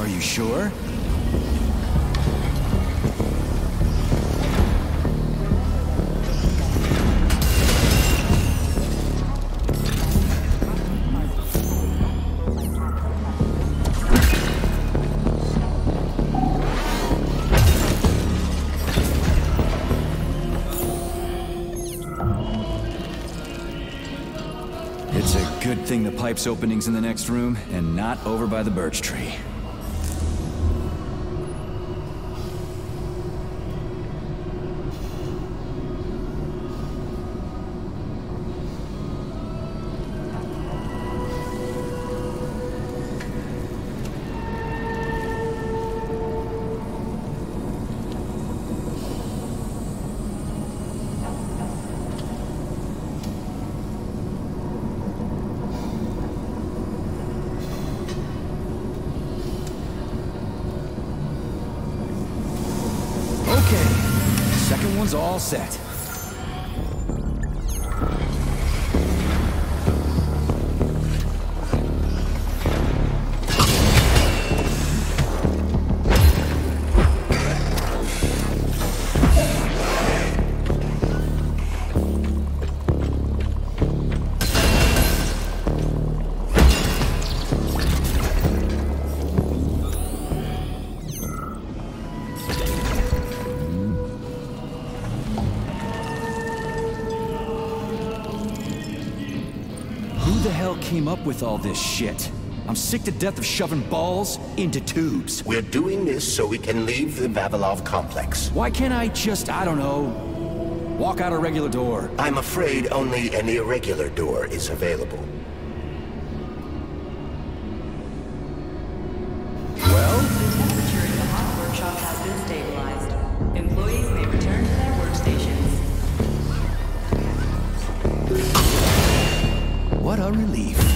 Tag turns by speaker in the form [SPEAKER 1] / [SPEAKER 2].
[SPEAKER 1] Are you sure? It's a good thing the pipe's opening's in the next room and not over by the birch tree. Second one's all set. Who the hell came up with all this shit? I'm sick to death of shoving balls into tubes.
[SPEAKER 2] We're doing this so we can leave the Vavilov complex.
[SPEAKER 1] Why can't I just, I don't know, walk out a regular door?
[SPEAKER 2] I'm afraid only an irregular door is available.
[SPEAKER 1] Well?
[SPEAKER 3] The temperature in the hot workshop has been stabilized. Employees may return to their workstations.
[SPEAKER 1] What a relief.